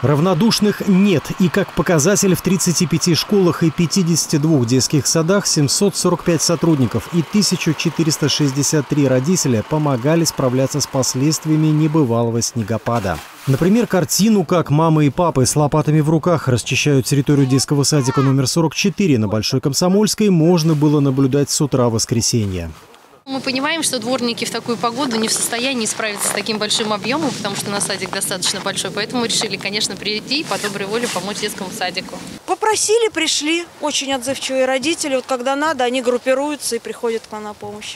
Равнодушных нет. И как показатель, в 35 школах и 52 детских садах 745 сотрудников и 1463 родителя помогали справляться с последствиями небывалого снегопада. Например, картину, как мамы и папы с лопатами в руках расчищают территорию детского садика номер 44 на Большой Комсомольской, можно было наблюдать с утра воскресенья. Мы понимаем, что дворники в такую погоду не в состоянии справиться с таким большим объемом, потому что наш садик достаточно большой. Поэтому решили, конечно, прийти и по доброй воле помочь детскому садику. Попросили, пришли. Очень отзывчивые родители. Вот когда надо, они группируются и приходят к нам на помощь.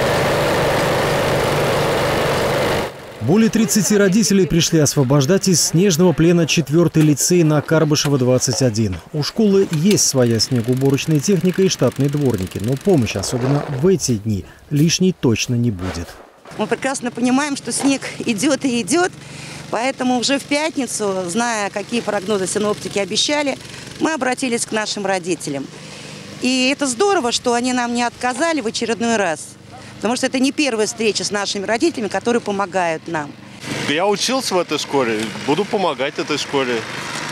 Более 30 родителей пришли освобождать из снежного плена 4-й лицей на Карбышева, 21. У школы есть своя снегоуборочная техника и штатные дворники, но помощи, особенно в эти дни, лишней точно не будет. Мы прекрасно понимаем, что снег идет и идет, поэтому уже в пятницу, зная, какие прогнозы синоптики обещали, мы обратились к нашим родителям. И это здорово, что они нам не отказали в очередной раз. Потому что это не первая встреча с нашими родителями, которые помогают нам. Я учился в этой школе, буду помогать этой школе.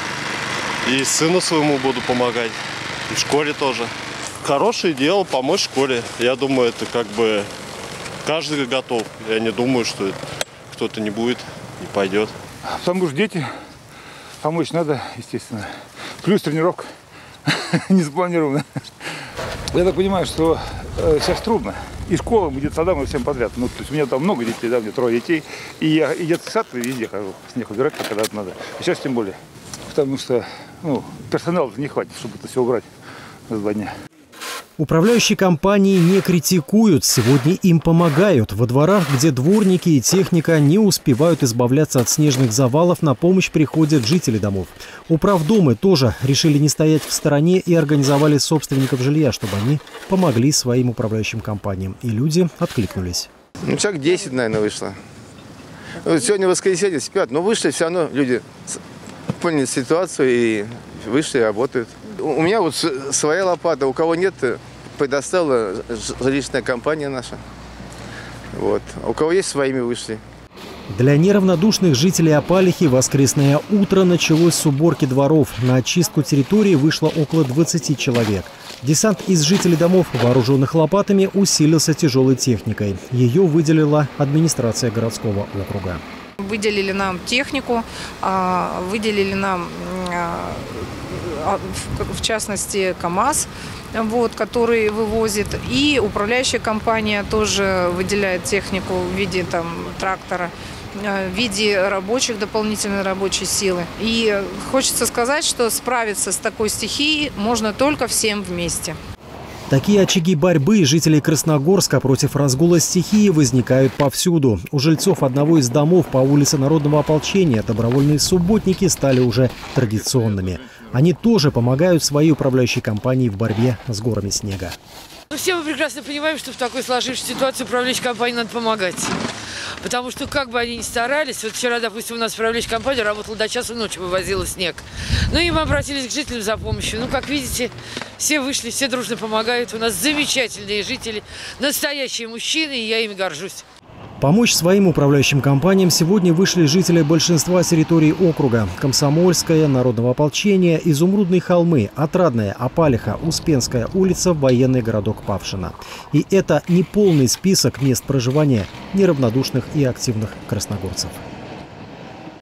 И сыну своему буду помогать, и в школе тоже. Хорошее дело помочь школе. Я думаю, это как бы каждый готов. Я не думаю, что кто-то не будет, не пойдет. Потому что дети, помочь надо, естественно. Плюс тренировка не запланирована. Я так понимаю, что сейчас трудно. И школам, и детсадам, и всем подряд. Ну, то есть у меня там много детей, да, у меня 3 детей. И я и детский сад везде хожу, снег убирать, когда надо. И сейчас тем более. Потому что персонала не хватит, чтобы это все убрать за 2 дня. Управляющие компании не критикуют, сегодня им помогают. Во дворах, где дворники и техника не успевают избавляться от снежных завалов, на помощь приходят жители домов. Управдомы тоже решили не стоять в стороне и организовали собственников жилья, чтобы они помогли своим управляющим компаниям. И люди откликнулись. Человек 10, наверное, вышло. Сегодня воскресенье, спят, но вышли, все равно люди поняли ситуацию и вышли, работают. У меня вот своя лопата, у кого нет, предоставила жилищная компания наша. Вот. А у кого есть, своими вышли. Для неравнодушных жителей Опалихи воскресное утро началось с уборки дворов. На очистку территории вышло около 20 человек. Десант из жителей домов, вооруженных лопатами, усилился тяжелой техникой. Ее выделила администрация городского округа. Выделили нам технику, выделили нам, в частности, КАМАЗ, который вывозит. И управляющая компания тоже выделяет технику в виде трактора, в виде рабочих, дополнительной рабочей силы. И хочется сказать, что справиться с такой стихией можно только всем вместе. Такие очаги борьбы жителей Красногорска против разгула стихии возникают повсюду. У жильцов одного из домов по улице Народного ополчения добровольные субботники стали уже традиционными. Они тоже помогают своей управляющей компании в борьбе с горами снега. Все мы прекрасно понимаем, что в такой сложившейся ситуации управляющей компании надо помогать. Потому что как бы они ни старались, вот вчера, допустим, у нас управляющая компания работала до часу ночи, вывозила снег. Ну и мы обратились к жителям за помощью. Ну, как видите, все вышли, все дружно помогают. У нас замечательные жители, настоящие мужчины, и я ими горжусь. Помочь своим управляющим компаниям сегодня вышли жители большинства территорий округа. Комсомольская, Народного ополчения, Изумрудные холмы, Отрадная, Опалиха, Успенская улица, военный городок Павшино. И это не полный список мест проживания неравнодушных и активных красногорцев.